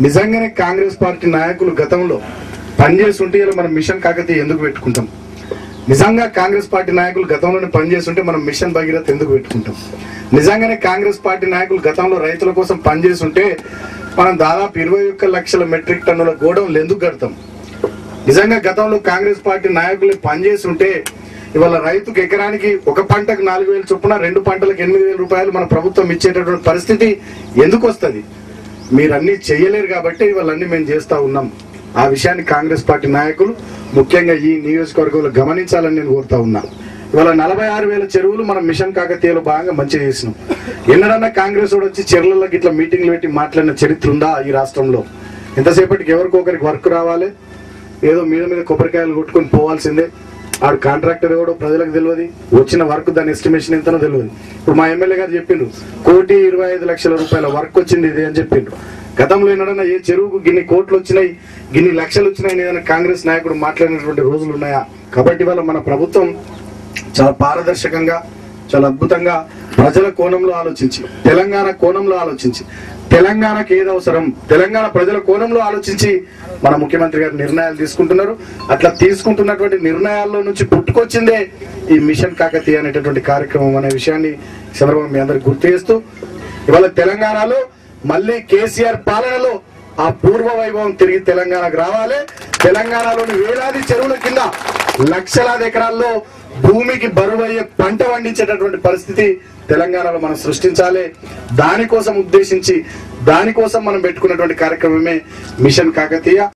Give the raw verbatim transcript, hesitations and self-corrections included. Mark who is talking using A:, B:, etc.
A: నిజంగానే కాంగ్రెస్ పార్టీ నాయకులు గతంలో పనిచేస్తుంటే ఇలా మనం మిషన్ కాకతీయ ఎందుకు పెట్టుకుంటాం? నిజంగా కాంగ్రెస్ పార్టీ నాయకులు గతంలోనే పనిచేస్తుంటే మనం మిషన్ భగీరథ ఎందుకు పెట్టుకుంటాం? నిజంగానే కాంగ్రెస్ పార్టీ నాయకులు గతంలో రైతుల కోసం పనిచేస్తుంటే మనం దాదాపు ఇరవై ఒక్క లక్షల మెట్రిక్ టన్నుల గోడౌన్లు ఎందుకు కడతాం? నిజంగా గతంలో కాంగ్రెస్ పార్టీ నాయకులు పనిచేస్తుంటే ఇవాళ రైతుకు ఎకరానికి ఒక పంటకు నాలుగు వేలు చొప్పున రెండు పంటలకు ఎనిమిది వేల రూపాయలు మన ప్రభుత్వం ఇచ్చేటటువంటి పరిస్థితి ఎందుకు వస్తుంది? మీరు అన్ని చేయలేరు కాబట్టి ఇవాళ అన్ని మేము చేస్తా ఉన్నాం. ఆ విషయాన్ని కాంగ్రెస్ పార్టీ నాయకులు ముఖ్యంగా ఈ నియోజకవర్గంలో గమనించాలని నేను కోరుతా ఉన్నా. ఇవాళ నలభై ఆరు వేల చెరువులు మనం మిషన్ కాకతీయలో భాగంగా మంచిగా చేసినాం. ఎన్నడన్నా కాంగ్రెస్ వాడు వచ్చి చెరువులకి ఇట్లా మీటింగ్లు పెట్టి మాట్లాడిన చరిత్ర ఉందా ఈ రాష్ట్రంలో? ఎంతసేపటికి ఎవరికొకరికి వర్క్ రావాలి, ఏదో మీద మీద కొబ్బరికాయలు కొట్టుకొని పోవాల్సిందే. ఆడు కాంట్రాక్టర్ ఎవడో ప్రజలకు తెలియదు, వచ్చిన వర్క్ దాని ఎస్టిమేషన్ ఎంతనో తెలియదు. ఇప్పుడు మా ఎమ్మెల్యే గారు చెప్పిండ్రు కోటి ఇరవై ఐదు లక్షల రూపాయల వర్క్ వచ్చింది ఇది అని చెప్పిండ్రు. గతంలో ఏమన్నా ఏ చెరువుకు గిన్ని కోట్లు వచ్చినాయి, గిన్ని లక్షలు వచ్చినాయి ఏదైనా కాంగ్రెస్ నాయకుడు మాట్లాడినటువంటి రోజులు ఉన్నాయా? కాబట్టి ఇవాళ మన ప్రభుత్వం చాలా పారదర్శకంగా, చాలా అద్భుతంగా ప్రజల కోణంలో ఆలోచించి, తెలంగాణ కోణంలో ఆలోచించి, తెలంగాణకు ఏది అవసరం, తెలంగాణ ప్రజల కోణంలో ఆలోచించి మన ముఖ్యమంత్రి గారు నిర్ణయాలు తీసుకుంటున్నారు. అట్లా తీసుకుంటున్నటువంటి నిర్ణయాల్లో నుంచి పుట్టుకొచ్చిందే ఈ మిషన్ కాకతీయ అనేటటువంటి కార్యక్రమం అనే విషయాన్ని చంద్రబాబు మీ అందరికి గుర్తు చేస్తూ, ఇవాళ తెలంగాణలో మళ్ళీ కేసీఆర్ పాలనలో ఆ పూర్వ వైభవం తిరిగి తెలంగాణకు రావాలి. తెలంగాణలోని వేలాది చెరువుల కింద లక్షలాది ఎకరాల్లో భూమికి బరువయ్యే పంట పండించేటటువంటి పరిస్థితి తెలంగాణలో మనం సృష్టించాలి. దానికోసం ఉద్దేశించి దానికోసం మనం పెట్టుకున్నటువంటి కార్యక్రమమే మిషన్ కాకతీయ.